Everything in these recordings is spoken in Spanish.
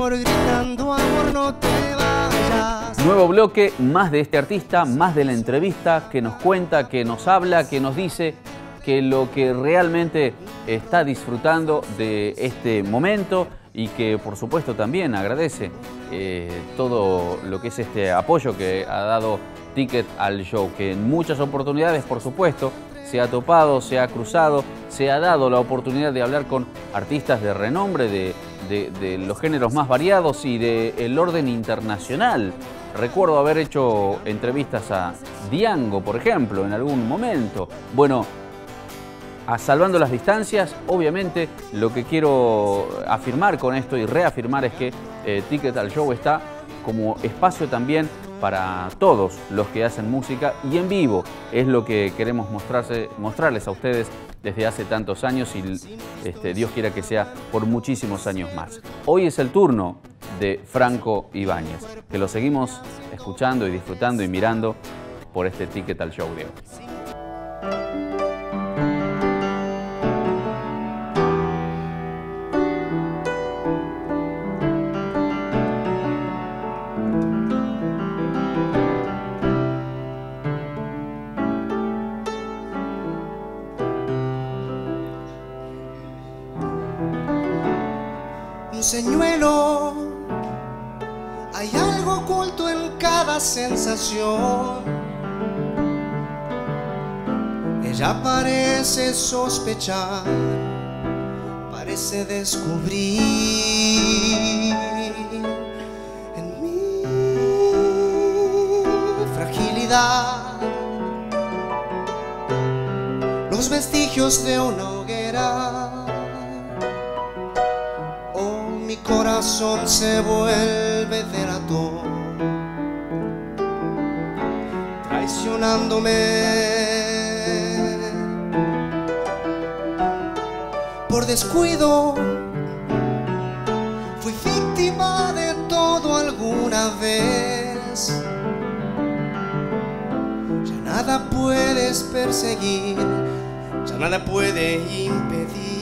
mejor gritando amor no te vayas. Nuevo bloque, más de este artista, más de la entrevista que nos cuenta, que nos habla, que nos dice que lo que realmente está disfrutando de este momento y que por supuesto también agradece todo lo que es este apoyo que ha dado Ticket al Show, que en muchas oportunidades por supuesto se ha topado, se ha cruzado, se ha dado la oportunidad de hablar con artistas de renombre, de los géneros más variados y del orden internacional. Recuerdo haber hecho entrevistas a Diango, por ejemplo, en algún momento. Bueno, salvando las distancias, obviamente lo que quiero afirmar con esto y reafirmar es que Ticket al Show está como espacio también para todos los que hacen música y en vivo. Es lo que queremos mostrarles a ustedes desde hace tantos años y Dios quiera que sea por muchísimos años más. Hoy es el turno de Franco Ibáñez, que lo seguimos escuchando y disfrutando y mirando por este Ticket al Show de hoy. Señuelo, hay algo oculto en cada sensación. Ella parece sospechar, parece descubrir en mi fragilidad los vestigios de una hoguera. Mi corazón se vuelve delator, traicionándome. Por descuido fui víctima de todo alguna vez. Ya nada puedes perseguir, ya nada puede impedir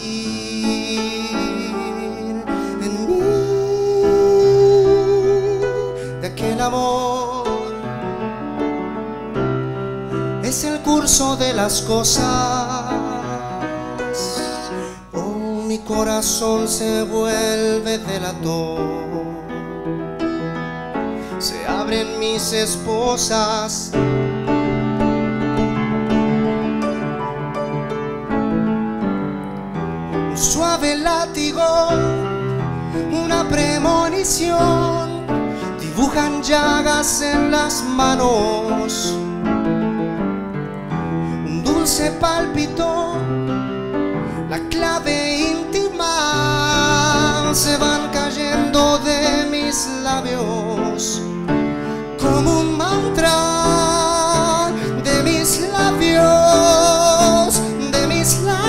el amor. Es el curso de las cosas. Oh, mi corazón se vuelve delator. Se abren mis esposas. Un suave látigo, una premonición. Dibujan llagas en las manos, un dulce pálpito, la clave íntima. Se van cayendo de mis labios como un mantra de mis labios, de mis labios.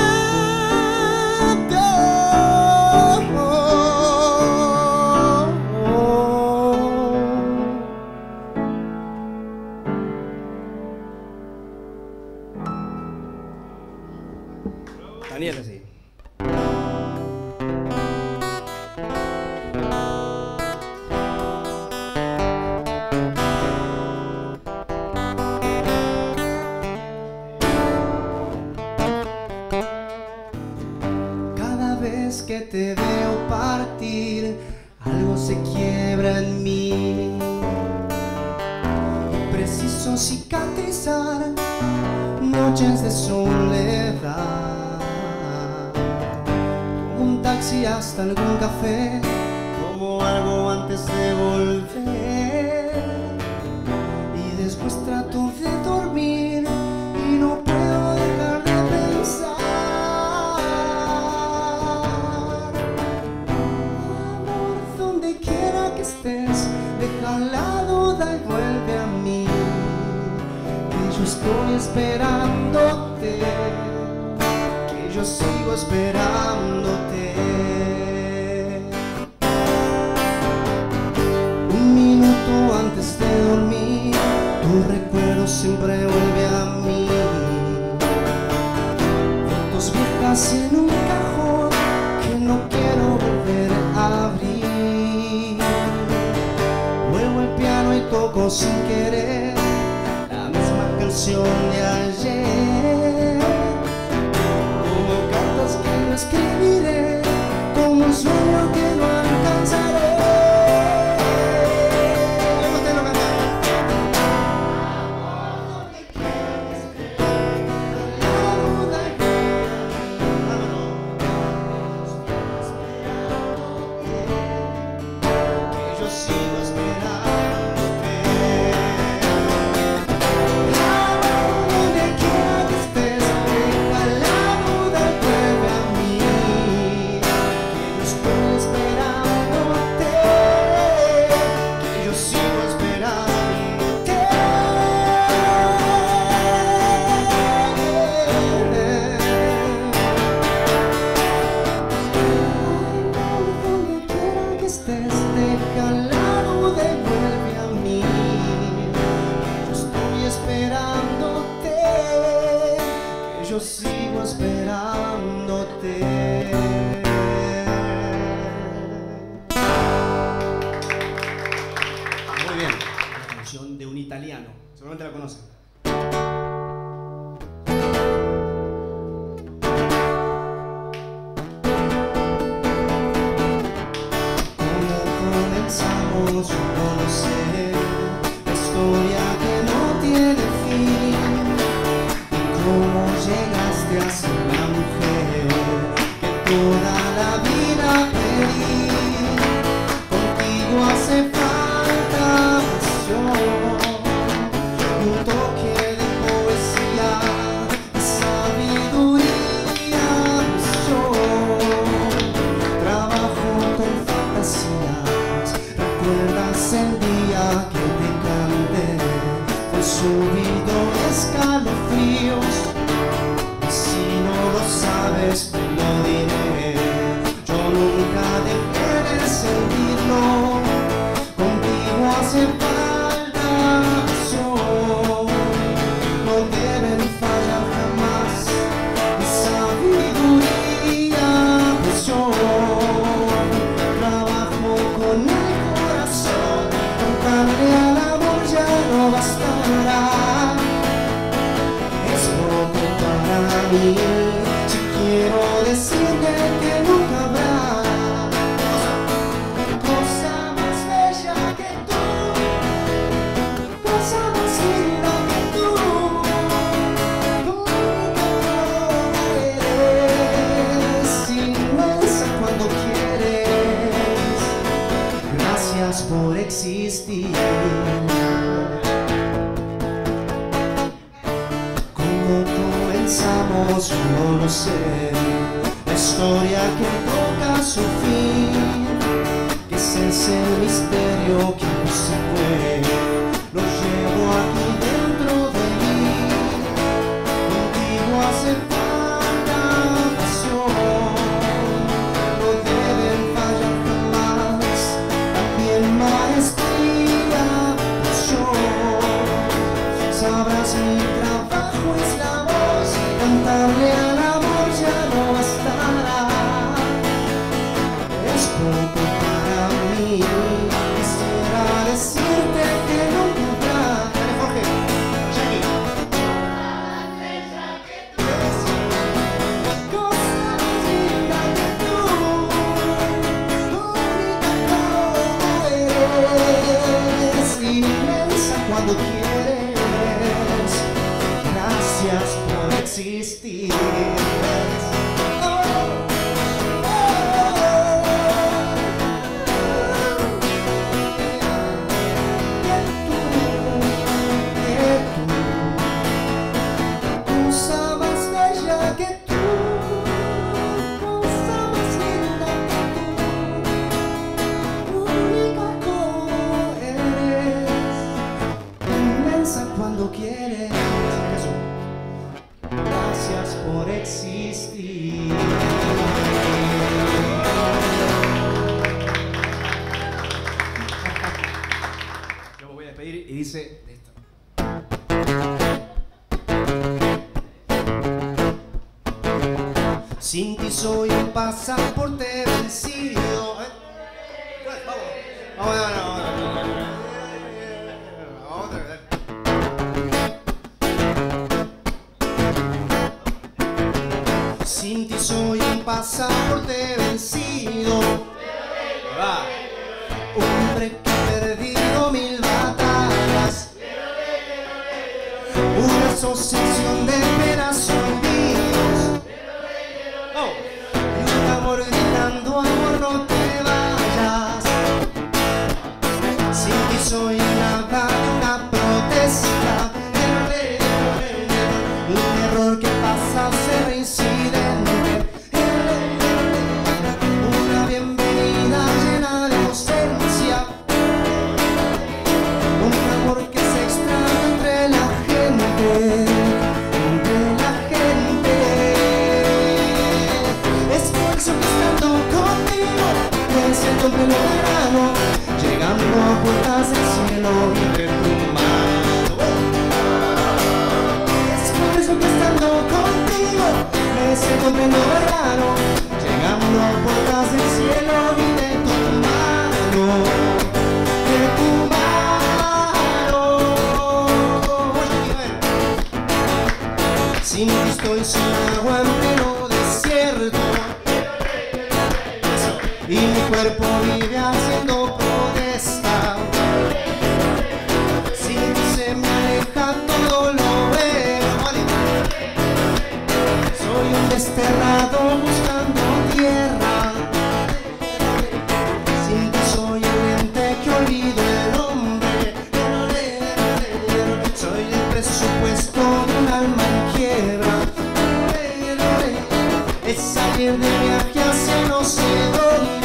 Daniel, así. Cada vez que te veo partir, algo se quiebra en mí. Preciso cicatrizar noches de soledad. Un taxi hasta algún café, como algo antes de volver. Y después trato de dormir y no puedo dejar de pensar. Amor, donde quiera que estés, deja la duda y vuelve a mí, que yo estoy esperándote, que yo sigo esperándote. Un minuto antes de dormir, tu recuerdo siempre vuelve a mí. Fotos viejas en un cajón que no quiero volver a abrir. dijo sin querer la misma canción de ayer, como cartas que no escribiré, como un sueño que no alcanzaré. Yo sigo esperándote. Muy bien, la canción de un italiano, seguramente la conocen. ¿Cómo comenzamos? Yo no lo sé, la historia que no tiene fin. ¿Cómo llegaste a ser la mujer que toda la vida pedí? Contigo hace falta pasión, un toque de poesía, de sabiduría, pasión. Trabajo con fantasías, ¿recuerdas el día que te canté? Fue subido escalofríos. Si no lo sabes, te lo diré. Yo nunca dejé de sentirlo. Contigo hace falta pasión. No deben fallar jamás mi sabiduría, pasión. Trabajo con el corazón. Cantarle al amor ya no bastará. Si quiero decirte que nunca habrá cosa más bella que tú, cosa más linda que tú, nunca eres inmensa cuando quieres. Gracias por existir. No lo sé, la historia que toca su fin, que ese es el misterio que no se fue, lo llevo aquí dentro de mí. Contigo hace falta pasión, no deben fallar jamás, también maestría, pasión. Sabrás mi trabajo es la voz, cantarle al amor ya no bastará. Es poco para mí, quisiera decirte que no podrá. Dale, Jorge, Jackie. Cosa más linda que tú, única como eres, inmensa cuando quieres. Gracias por existir. Cosa más bella que tú, cosa más linda que tú, única como eres, inmensa cuando quieres. Gracias por existir. Yo me voy a despedir y dice esto. Sin ti soy un pasaporte vencido. Vamos. pasaporte vencido. Va. Hombre que ha perdido 1000 batallas. Una asociación de penas olvidos. Oh. Y un amor gritando, amor, no te vayas. Sin ti soy nada, una protesta. Un error que pasa a ser reincidente. Una bienvenida llena de ausencia. Un amor que se extraña entre la gente. Entre la gente. Es por eso que estando contigo me siento en pleno verano, llegando a puertas del cielo y de tu mano. Es por eso que estando contigo me siento en pleno verano, llegando a puertas del cielo y de tu mano. De tu mano. Sin ti estoy sin agua en pleno desierto. Y mi cuerpo vive haciendo protesta. Si se me aleja todo lo veo. Soy un desterrado buscando tierra. Sin ti soy el ente que olvido el nombre. Soy el presupuesto de un alma en quiebra. Es salir de viaje hacia no sé dónde.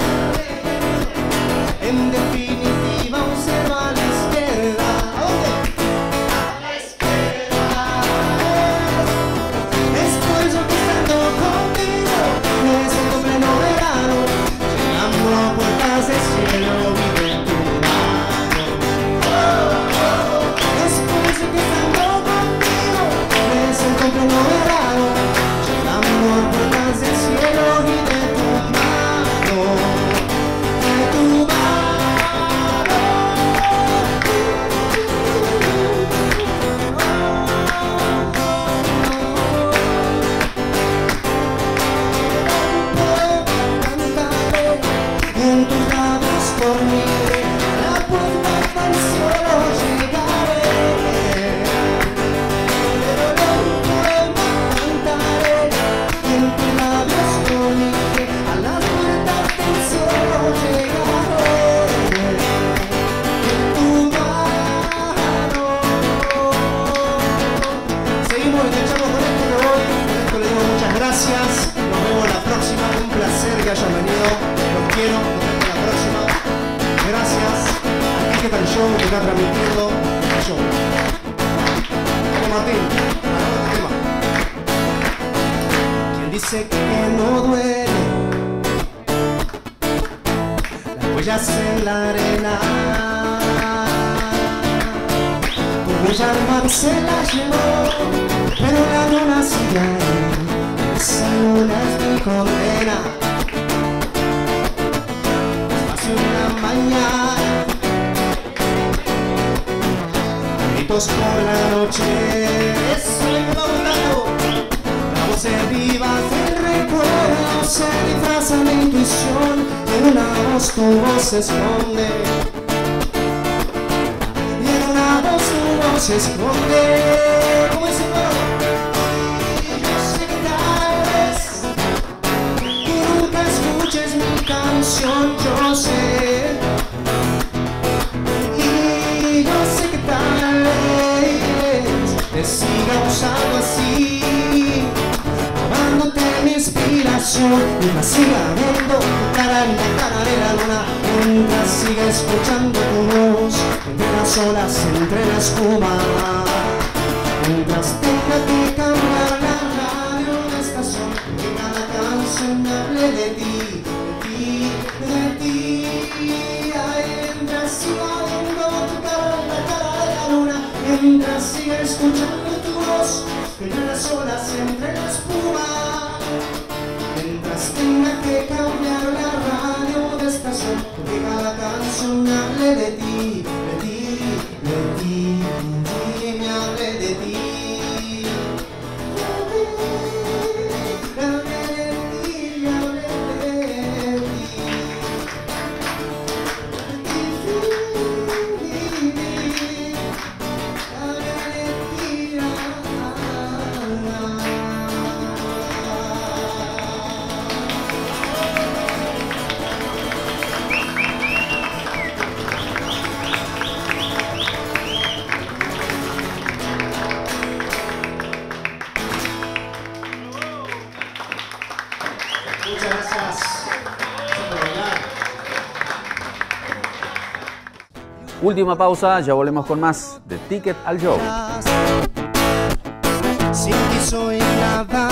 En definitiva observa a la izquierda. ¿A dónde? A la izquierda. Es por eso que estando contigo me siento en pleno verano, llegando a puertas del cielo y de tu mano. Es por eso que estando contigo me siento en pleno verano, llegando a puertas del cielo y de tu mano. De tu mano. En tus labios por mí, a la puerta del cielo llegaré. Un poema cantaré, en tus labios por mí, a las puertas del cielo llegaré. En tu mano. Seguimos, enganchamos con esto que voy. Con esto le digo muchas gracias. Nos vemos la próxima. Un placer que hayan venido. Los quiero, nos vemos la próxima. Gracias a Quique Tal Show que está transmitiendo el show. Vamos, Martín, para otro tema. Quien dice que no duele las huellas en la arena, tu huella al mar se la llevó, pero la luna sigue ahí. Esa luna es mi condena. Una mañana, gritos por la noche, eso me va gustando. La voz viva del recuerdo se disfraza de intuición, en una voz tu voz se esconde, y en una voz tu voz se esconde. ¿Cómo es el coro? Y yo sé que tal vez que nunca escuches mi canción, yo sé. Y yo sé que tal vez te siga usando así, robándote mi inspiración, mientras siga viendo tu cara en la cara de la luna, mientras siga escuchando tu voz entre las olas, entre la espuma, mientras tenga que cambiar la radio de estación, que cada canción me hable de ti, de ti. Ay, mientras siga viendo tu cara en la cara de la luna, mientras siga escuchando tu voz entre las olas, entre la espuma, mientras tenga que cambiar la radio de estación, porque cada canción me hable de ti, de ti, de ti, de ti, me hable de ti. Me hable de ti. Muchas gracias. Última pausa, ya volvemos con más de Ticket al Show. Sin ti soy nada.